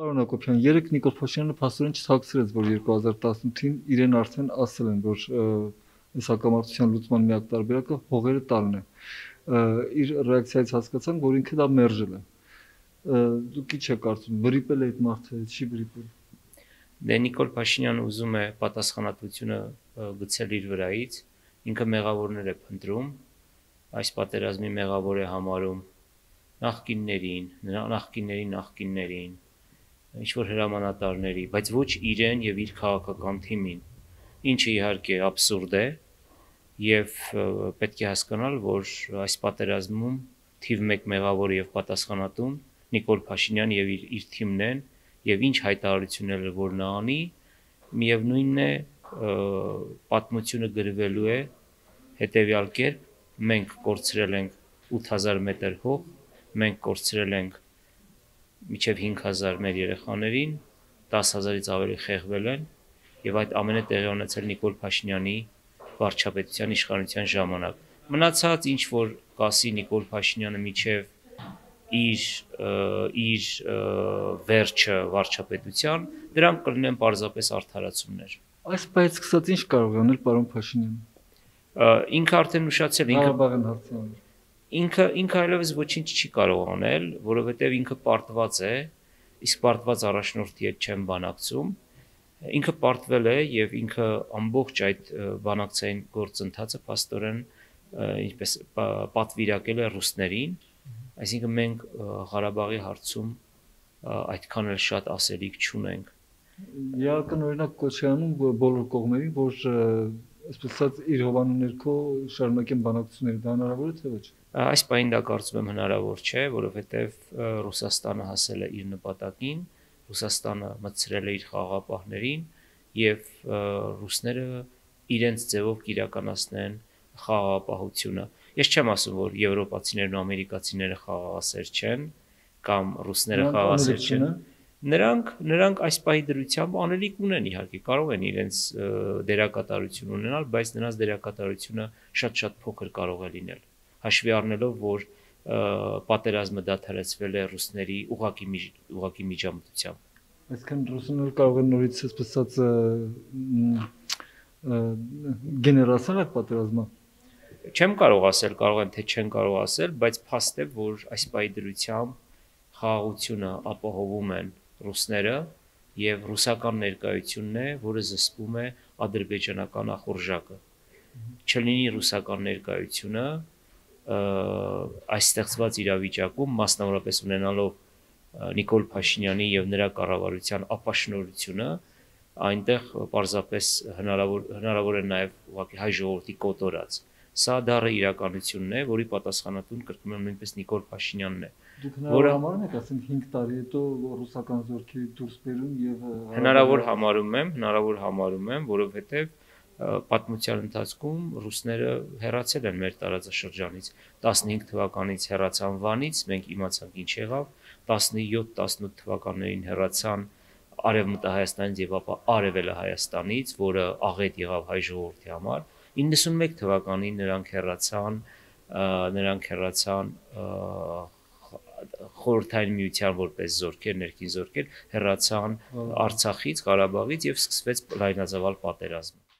Պարոն Հակոբյան, երեք Նիկոլ Փաշինյանը փաստորեն չցածրեց, որ 2018-ին իրեն արդեն ասել են, որ այս հակամարտության լուծման միակ տարբերակը հողերը տալն է։ Իր ռեակցիայից հասկացանք, որ ինքը դա մերժել է։ Դուք ի՞նչ եք կարծում, վրիպել է այդ մարդը, չի վրիպել։ Դե Նիկոլ Փաշինյանը ուզում է պատասխանատվությունը գցել իր վրայից, ինքը մեղավորներ է փնտրում, այս պատերազմի մեղավոր է համարում նախկիններին, ինչ-որ հրամանատարների, բայց ոչ իրեն եւ իր քաղաքական թիմին, ինչը իհարկե աբսուրդ է եւ պետք է հասկանալ, որ այս պատերազմում թիվ 1 մեղավոր եւ պատասխանատուն Նիկոլ Փաշինյան եւ իր թիմն են եւ ինչ հայտարարությունները որ նա անի, միևնույնն է պատմությունը գրվելու է հետեւյալ կերպ, մենք կորցրել ենք 8000 մետր հող, մենք կորցրել ենք մինչև 5000 մեր երեխաներին, 10000-ից ավելի խեղվել են եւ այդ ամենը տեղի ունեցել Նիկոլ Փաշինյանի վարչապետության իշխանության ժամանակ։ Մնացած ինչ որ կասի Նիկոլ Փաշինյանը մինչև իր վերջը վարչապետության, դրանք կլինեն պարզապես արդարացումներ։ Այս պայից սկսած ինչ կարող է անել պարոն Փաշինյանը։ Ինքը արդեն ուշացել, Ղարաբաղյան հարցի համար։ Ինքը այլևս ոչինչ չի կարող անել, որովհետև ինքը պարտված է, իսկ պարտված առաջնորդի հետ չեն բանակցում։ Ինքը պարտվել է եւ ինքը ամբողջ այդ բանակցային գործընթացը փաստորեն ինչպես պատվիրակել է ռուսներին, այսինքն մենք Ղարաբաղի հարցում այդքան էլ շատ ասելիք չունենք։ Իհարկե օրինակ կոչի անում բոլոր կողմերին, որ այսպես ասած իր հովանու ներքո շարունակեն բանակցությունները, դա հնարավոր է թե ոչ։ Այս պահին դա կարծում եմ հնարավոր չէ, որովհետև Ռուսաստանը հասել է իր նպատակին, Ռուսաստանը մտցրել է իր խաղաղապահներին եւ ռուսները իրենց ձևով կիրականացնեն խաղաղապահությունը։ Ես չեմ ասում, որ եվրոպացիներն ու ամերիկացիները խաղաղասեր չեն կամ ռուսները խաղաղասեր չեն։ Նրանք այս պահի դրությամբ անելիք ունեն իհարկե, կարող են իրենց դերակատարություն ունենալ, բայց նրանց դերակատարությունը շատ-շատ փոքր կարող է լինել։ Հաշվի առնելով, որ պատերազմը դադարեցվել է ռուսների ուղղակի միջամտությամբ։ Այսինքն ռուսները կարող են նորից այսպես ասած գեներացնել այդ պատերազմը։ Չեմ կարող ասել, կարող են թե չեն կարող ասել, բայց փաստ է, որ այս պահի դրությամբ խաղաղությունը ապահովում են ռուսները եւ ռուսական ներկայությունն է, որը զսպում է ադրբեջանական ախորժակը։ Չլինի ռուսական ներկայությունը այս ստեղծված իրավիճակում, մասնավորապես ունենալով Նիկոլ Փաշինյանի եւ նրա կառավարության ապաշնորհությունը, այնտեղ պարզապես հնարավոր է նաեւ ուղղակի հայ ժողովրդի կոտորած։ Սա դառը իրականությունն է, որի պատասխանատուն կրկնում եմ նույնպես Նիկոլ Փաշինյանն է։ Դուք հնարավոր համարում եք, ասենք 5 տարի հետո ռուսական զորքի դուրս բերում եւ հնարավոր համարում եմ, որովհետեւ պատմության ընթացքում ռուսները հեռացել են մեր տարածաշրջանից 15 թվականից հեռացան Վանից, մենք իմացանք ինչ եղավ, 17-18 թվականներին հեռացան Արևմտահայաստանից եւ ապա Արևելը Հայաստանից, որը աղետ եղավ հայ ժողովրդի համար, 91 թվականին նրանք հեռացան Խորհրդային Միության որպես զորքեր, ներքին զորքեր, հեռացան Արցախից, Ղարաբաղից եւ սկսվեց լայնածավալ պատերազմ։